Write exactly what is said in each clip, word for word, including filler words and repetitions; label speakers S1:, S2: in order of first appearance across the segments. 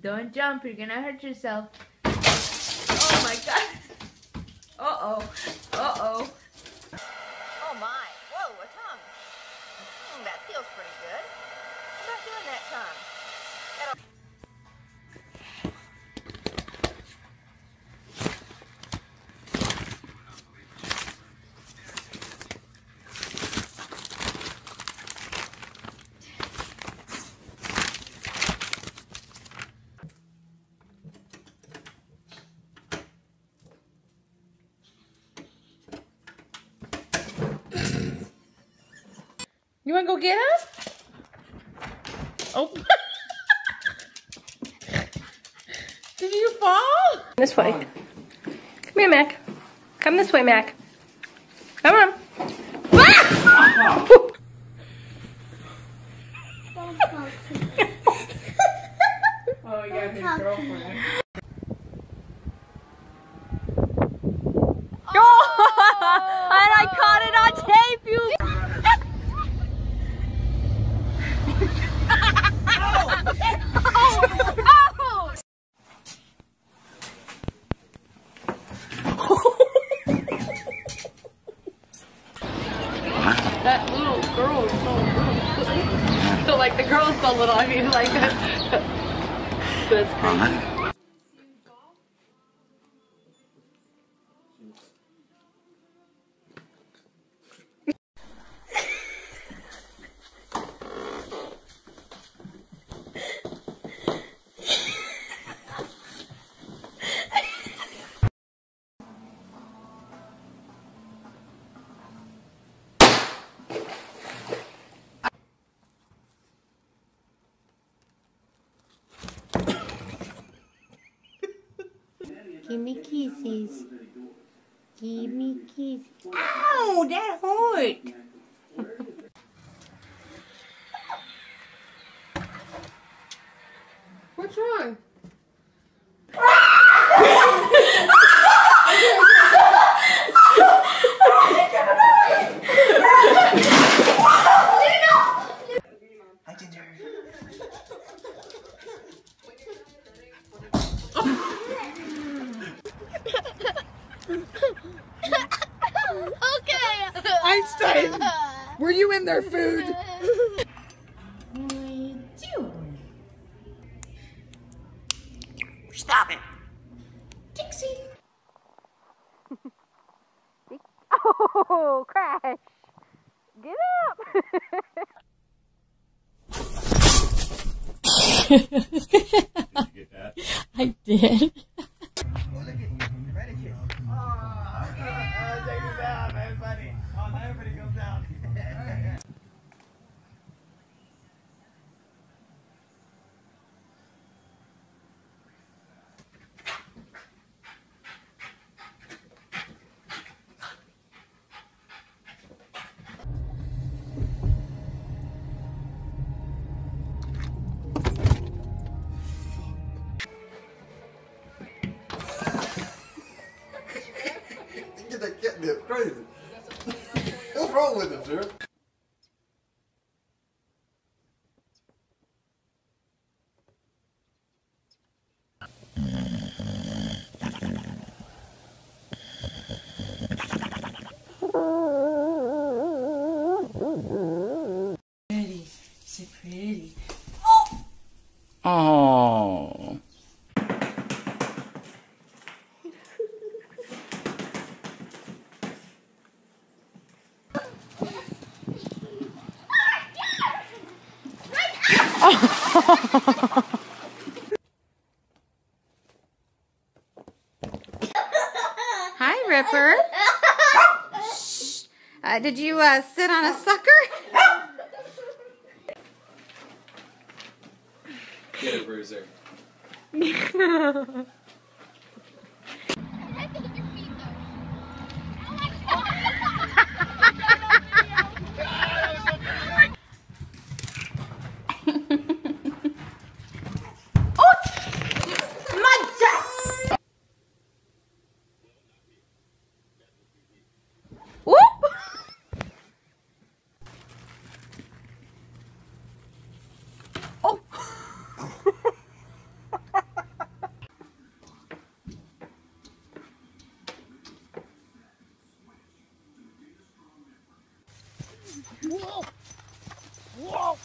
S1: Don't jump, you're gonna hurt yourself. Oh my god. Uh-oh. Uh-oh.
S2: Oh my. Whoa, a tongue. Mm, that feels pretty good. How about doing that tongue? That'll...
S1: You wanna go get him? Oh. Did you fall?
S3: This way. Come here, Mac. Come this way, Mac. Come on. Ah!
S1: Oh, yeah, his girlfriend.
S3: Oh! And I caught it on tape, you.
S1: That little girl is so little. So like the girl is so little, I mean like that. That's crazy.
S4: Give me kisses. Give me kisses. Ow, that hurt.
S1: What's wrong?
S5: Hi, Ginger.
S2: Okay.
S5: Einstein, were you in their food?
S4: What are you doing?
S5: Stop it.
S4: Dixie.
S3: Oh, crash. Get up.
S6: Did you get that?
S4: I did.
S5: Get that catnip crazy. What's wrong with him, sir?
S4: Pretty. So pretty.
S1: Oh.
S7: Hi, Ripper. Shh. Uh, did you uh, sit on a sucker?
S6: Get it, Bruiser. Whoa! Whoa!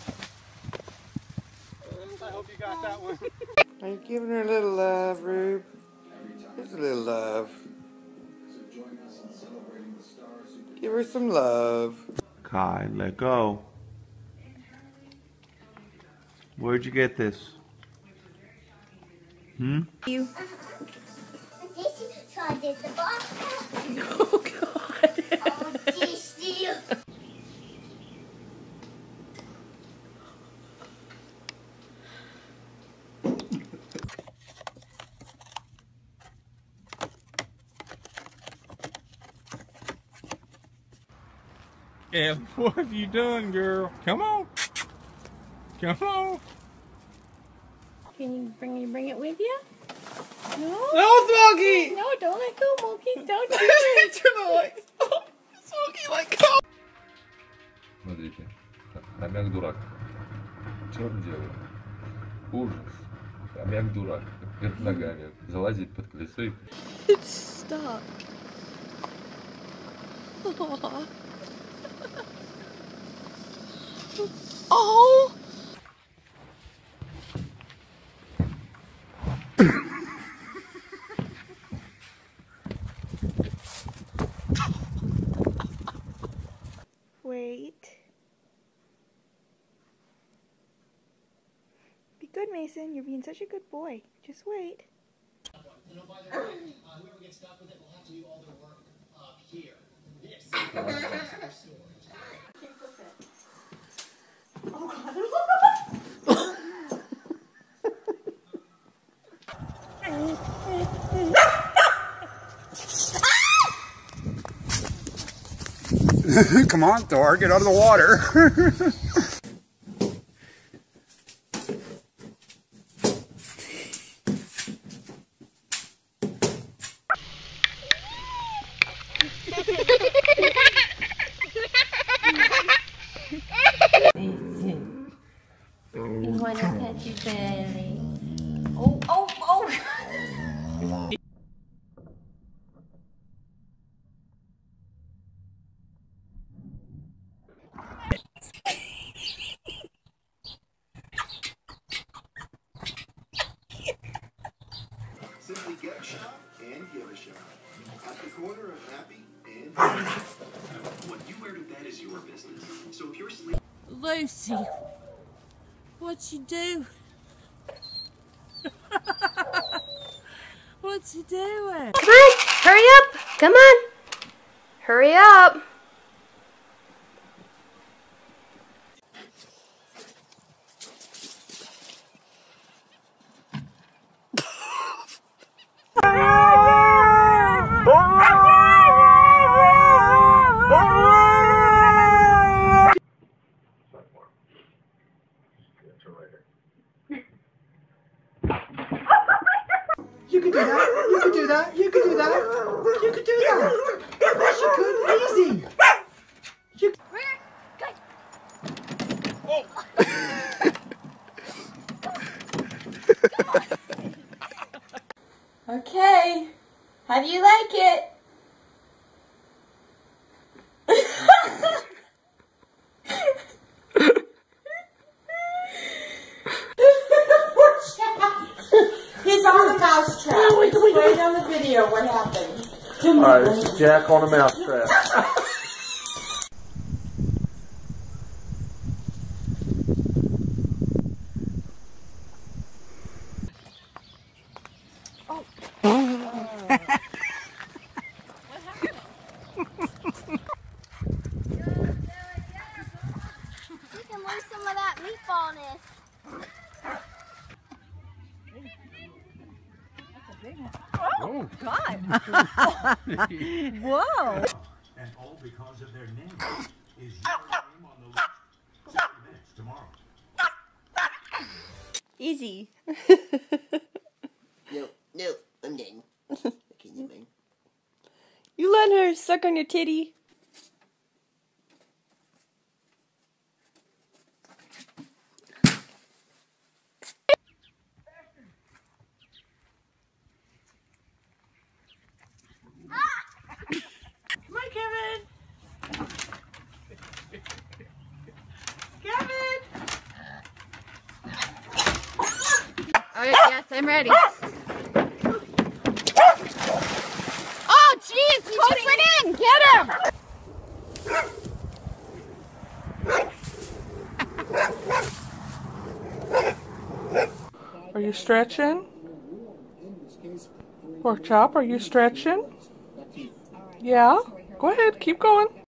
S6: I hope you got that one.
S5: Are you giving her a little love, Rube? Here's a little love. Give her some love. Kai, let go. Where'd you get this? Hmm?
S3: You.
S4: This is so I did the box.
S3: Oh God.
S4: Oh, this you.
S6: And what have you done, girl? Come on. Come on.
S3: Can you bring you bring it with you? No.
S5: No, Smokey!
S3: No, don't let go, Smokey. Don't do it.
S5: Turn the lights. Oh, Smokey, let go.
S8: Смотрите, хомяк-дурак, черный ужас, хомяк-дурак, вверх ногами, залазить под колесо и...
S3: Stop. Aww. Oh!
S9: Wait. Be good, Mason. You're being such a good boy. Just wait.
S10: You know, by the way, uh, whoever gets stuck with it will have to do all their work up here. This is their storage.
S9: Oh, God.
S11: Come on, Thor, get out of the water.
S4: You want to touch your belly? Oh, oh, oh!
S12: Simply get a shot and give a shot. At the corner of happy and what you wear to bed is your business. So if you're sleeping,
S13: Lucy, what'd you do? What's he doing?
S3: Come on, hurry up. Come on. Hurry up.
S14: You could do that. You could do that. You could do that. You could do that. Yes, you could. Easy. You.
S7: Okay. How do you like it?
S14: He's on the mousetrap. No, wait, wait, wait. On the video, what happened?
S5: Alright, this is Jack on a mousetrap.
S4: You can lose some of that meatballness.
S13: Oh, God. Whoa.
S15: And all because of their name. Is your name on the list? Seven minutes tomorrow.
S3: Easy.
S14: No, no, I'm done. Okay, never mind.
S3: You let her suck on your titty.
S13: Come on, Kevin.
S7: Oh, yes, I'm ready. Oh, jeez, he just went in. Get him.
S16: Are you stretching? Pork chop, are you stretching? Yeah? Go ahead, keep going.